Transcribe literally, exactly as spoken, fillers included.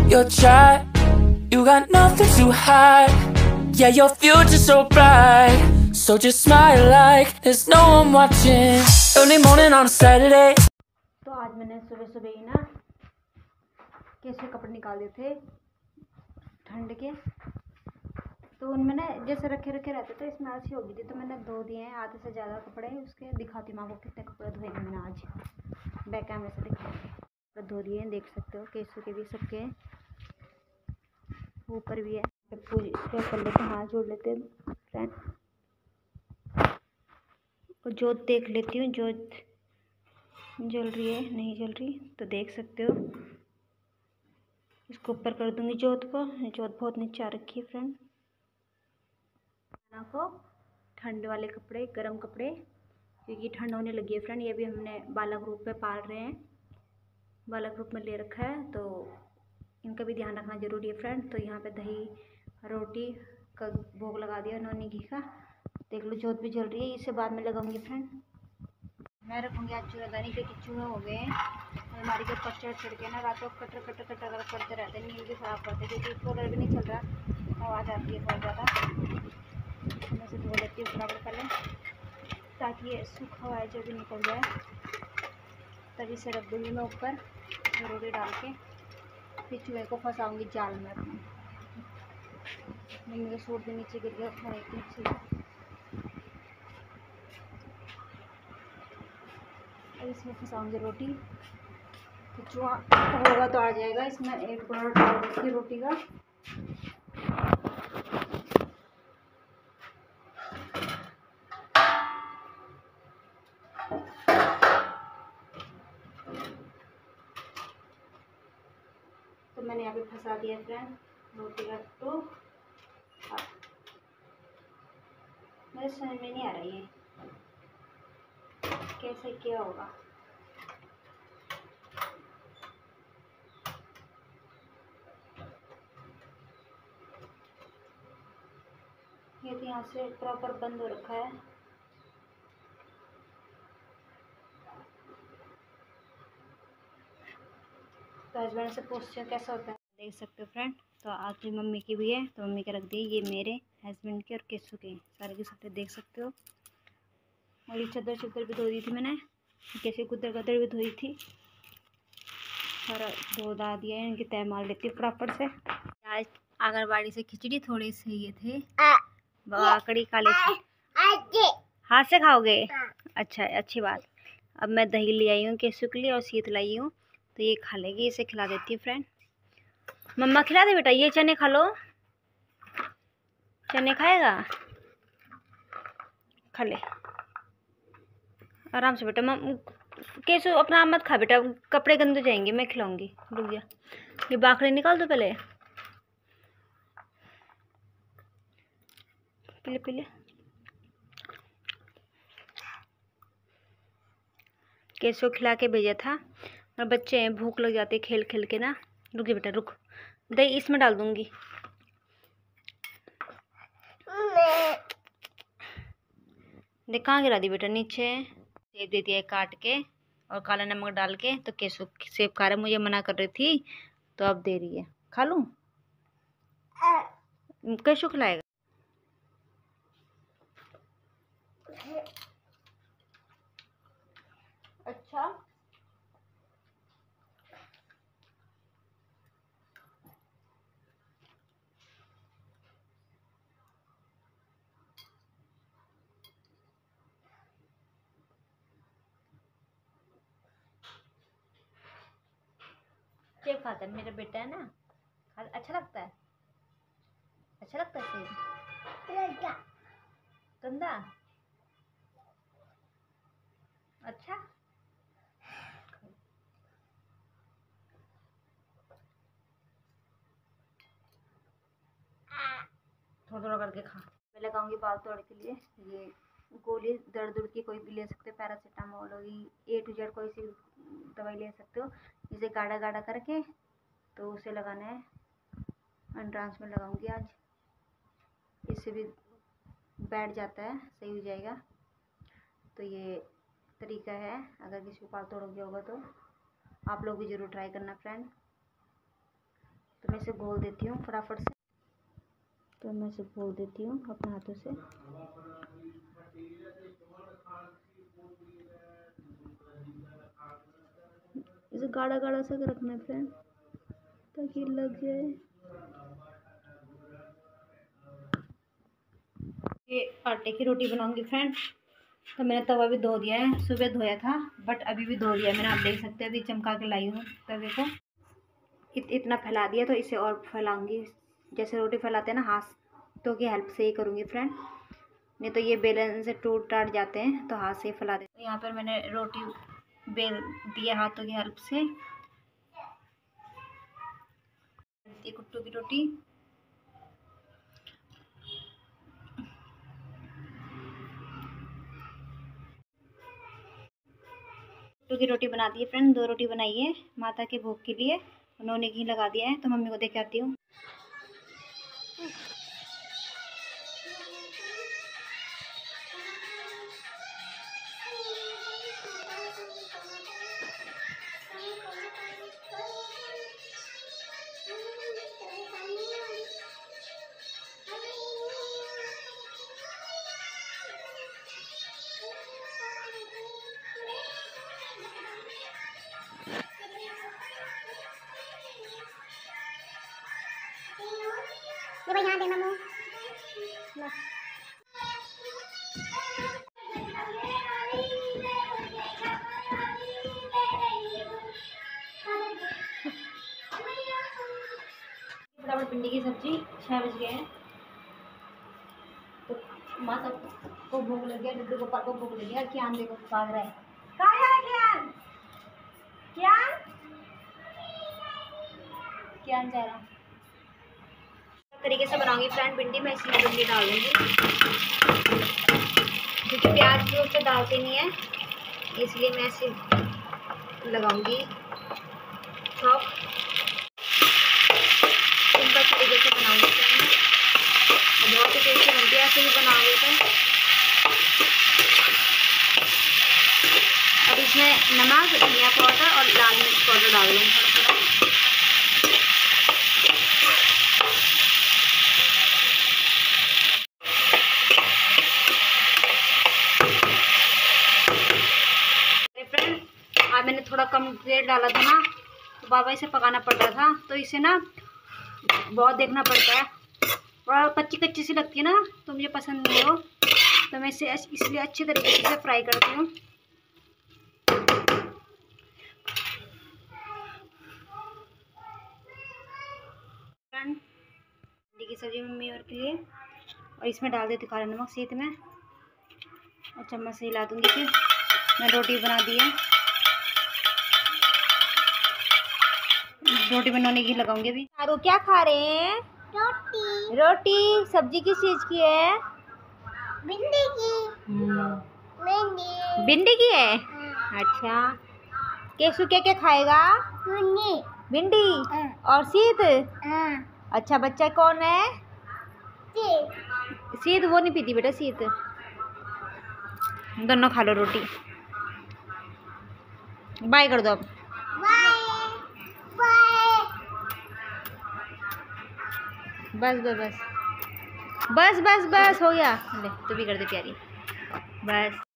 You're try, you got nothing to hide. Yeah, your future's so bright. So just smile like there's no one watching. Early morning on a Saturday. तो आज मैंने सुबह सुबह ही ना कैसे कपड़े निकाल दिए थे ठंड के, तो उनमें ना जैसे रखे रखे रहते तो इसमें ऐसी हो गई थी, तो मैंने धो दिए हैं आधे से ज़्यादा कपड़े। उसके दिखाती हूँ आपको कितने कपड़े धोए हैं मैंने आज, बैक कैमरे से दिखाऊंगी। तो धो दिए हैं, देख सकते हो केसू के भी, सबके ऊपर भी है। पूरी कर लेते हैं, हाथ जोड़ लेते हैं फ्रेंड, और जोत देख लेती हूँ, जोत जल रही है नहीं जल रही, तो देख सकते हो। इसको ऊपर कर दूंगी जोत को, जोत बहुत नीचे आ रखी है फ्रेंड। को ठंड वाले कपड़े, गर्म कपड़े, क्योंकि ठंड होने लगी है फ्रेंड। ये भी हमने बालक रूप में पाल रहे हैं, बालक रूप में ले रखा है, तो इनका भी ध्यान रखना जरूरी है फ्रेंड। तो यहाँ पे दही रोटी का भोग लगा दिया उन्होंने घी का। देख लो जोत भी जल रही है, इसे बाद में लगाऊंगी फ्रेंड। मैं रखूँगी आज चूड़ादानी, क्योंकि चूहे हो गए हैं हमारी के ऊपर चढ़ चढ़ के ना, रात को कटर कटर कटर कर करते रहते हैं, नींद भी ख़राब करते हैं, क्योंकि कूलर भी नहीं चल रहा, आवाज़ आती है बहुत ज़्यादा। मैं इसे धो लेती हूँ बराबर पहले, ताकि ये सूखा हुआ है जो भी निकल जाए। तभी से रख दूँगी मैं ऊपर रोटी डाल के, फिर चूहे को फंसाऊँगी जाल में अपने। मम्मी का सूट भी नीचे गिर गया, उठा लेती हूँ। अब इसमें फंसाऊंगी रोटी, तो चूहा होगा तो आ जाएगा। इसमें एक बार डाल देती रोटी का, तो मैंने यहाँ पे फंसा दिया फ्रेंड रोटी का। तो मेरे समझ में नहीं आ रही है कैसे क्या होगा। ये तो यहाँ से प्रॉपर बंद हो रखा है। तो हस्बैंड से पूछते हो कैसा होता है, देख सकते हो फ्रेंड। तो आज मम्मी की भी है, तो मम्मी के रख दी, ये मेरे हस्बैंड के और केसू के सारे के सारे देख सकते हो। और ये चद्दर चद्दर भी धो दी थी मैंने, कैसे गुदर गदर भी धोई थी, सारा धो धा दिया है। इनकी तय मार लेती फटाफट से। आज आंगनबाड़ी से खिचड़ी थोड़ी से ये थे, बाकड़ी काले हाथ से खाओगे? अच्छा, अच्छी बात। अब मैं दही ले आई हूँ केसू के लिए और शीत लाई हूँ, तो ये खा लेगी, इसे खिला देती हूँ फ्रेंड। मम्मा खिला दे बेटा, ये चने खा लो, चने खाएगा, खा ले आराम से बेटा। मम केसू अपना आप मत खा बेटा, कपड़े गंदे जाएंगे, मैं खिलाऊंगी, रुक जा। ये बाखड़ी निकाल दो पहले, पीले पीले। केसू खिला के भेजा था, और बच्चे हैं भूख लग जाती है खेल खेल के ना। रुक जा बेटा रुक, दही इसमें डाल दूंगी। देख कहाँ गिरा दी बेटा, नीचे। सेब दे दिया है काट के और काला नमक डाल के। तो केसू सेब खा रहा, मुझे मना कर रही थी, तो अब दे रही है। खा लूं? केसू खिलाएगा? अच्छा, सेब खाता है मेरा बेटा है ना, अच्छा लगता है, अच्छा लगता है सेब। गंदा? अच्छा, थोड़ा थोड़ा करके खा। मैं लगाऊंगी बाल तोड़ के लिए ये गोली, दर्द उर्द की कोई भी ले सकते हो, पैरासीटामोल होगी, ए टू जेड कोई सी दवाई ले सकते हो। इसे गाढ़ा गाढ़ा करके तो उसे लगाना है, एंट्रांस में लगाऊंगी आज, इससे भी बैठ जाता है, सही हो जाएगा। तो ये तरीका है, अगर किसी को बाल तोड़ गया होगा तो आप लोग भी ज़रूर ट्राई करना फ्रेंड। तो मैं इसे घोल देती हूँ फटाफट से। तो मैं इसे घोल देती हूँ अपने हाथों से। इसे गाढ़ा गाढ़ा सा रखना है फ्रेंड, ताकि लग जाए। ये आटे की रोटी बनाऊंगी फ्रेंड। तो मैंने तवा भी धो दिया है, सुबह धोया था बट अभी भी धो दिया मैंने, आप देख सकते हैं। अभी चमका के लाई हूँ तवे को। इत, इतना फैला दिया, तो इसे और फैलाऊंगी। जैसे रोटी फैलाते हैं ना, हाथों की हेल्प से ही करूँगी फ्रेंड, नहीं तो ये बेलन से टूट टाट जाते हैं, तो हाथ से ही फैला देते हैं। यहाँ पर मैंने रोटी बेल दिया हाथों की हेल्प से। कुट्टू की रोटी कुट्टू की रोटी बना दी है फ्रेंड। दो रोटी बनाई है माता के भोग के लिए, उन्होंने घी लगा दिया है। तो मम्मी को देख के आती हूँ। ये भाई यहाँ देना मुँह। फटाफट भिंडी की सब्जी, छः बज गए हैं। तो माता को भूख लग गया, डुड्डू गोपाल को भूख लग गया। क्या देखो भाग रहा है, कहाँ है ज्ञान? ज्ञान ज्ञान जा रहा तरीके से बनाऊंगी फ्रेंड भिंडी। मैं इसमें भिंडी डाल दूँगी, क्योंकि प्याज भी उससे डालते नहीं है, इसलिए मैं ऐसे लगाऊंगी चॉप। सिंपल तरीके से बनाऊंगी फ्रेंड, बहुत ही टेस्टी बनती है ऐसे ही बनाओगे तो। अब इसमें नमक, धनिया पाउडर और लाल मिर्च पाउडर डाल दूँगी थोड़ा थोड़ा। आज मैंने थोड़ा कम तेल डाला था ना, तो बाबा इसे पकाना पड़ रहा था, तो इसे ना बहुत देखना पड़ता है, और कच्ची कच्ची सी लगती है ना, तो मुझे पसंद नहीं हो। तो मैं इसे इसलिए अच्छे तरीके से फ्राई करती हूँ। भिंडी की सब्जी मम्मी और के लिए, और इसमें डाल देती काला नमक सीध में, और चम्मच से हिला दूँगी। फिर मैं रोटी बना दी है, रोटी बनाने घी लगाऊंगी अभी। आरो क्या खा रहे हैं? रोटी। रोटी सब्जी किस चीज की है? भिंडी की। भिंडी भिंडी की है। अच्छा, केसु क्या क्या खाएगा? भिंडी। भिंडी और सीत। अच्छा, बच्चा कौन है? सीत। वो नहीं पीती बेटा सीत। दोनों खा लो रोटी। बाय कर दो अब। बस बस बस बस बस बस हो गया। ले तू भी कर दे प्यारी, बस।